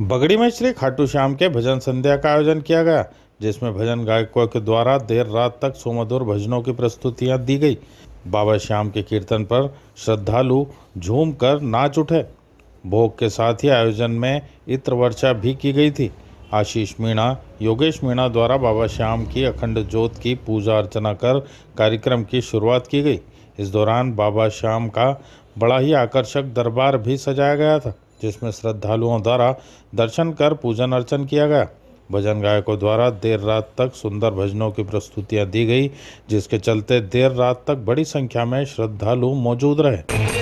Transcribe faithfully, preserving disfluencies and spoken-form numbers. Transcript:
बगड़ी में श्री खाटू श्याम के भजन संध्या का आयोजन किया गया, जिसमें भजन गायकों के द्वारा देर रात तक सुमधुर भजनों की प्रस्तुतियां दी गई। बाबा श्याम के कीर्तन पर श्रद्धालु झूम कर नाच उठे। भोग के साथ ही आयोजन में इत्र वर्षा भी की गई थी। आशीष मीणा, योगेश मीणा द्वारा बाबा श्याम की अखंड ज्योत की पूजा अर्चना कर कार्यक्रम की शुरुआत की गई। इस दौरान बाबा श्याम का बड़ा ही आकर्षक दरबार भी सजाया गया था, जिसमें श्रद्धालुओं द्वारा दर्शन कर पूजन अर्चन किया गया। भजन गायकों द्वारा देर रात तक सुंदर भजनों की प्रस्तुतियां दी गई, जिसके चलते देर रात तक बड़ी संख्या में श्रद्धालु मौजूद रहे।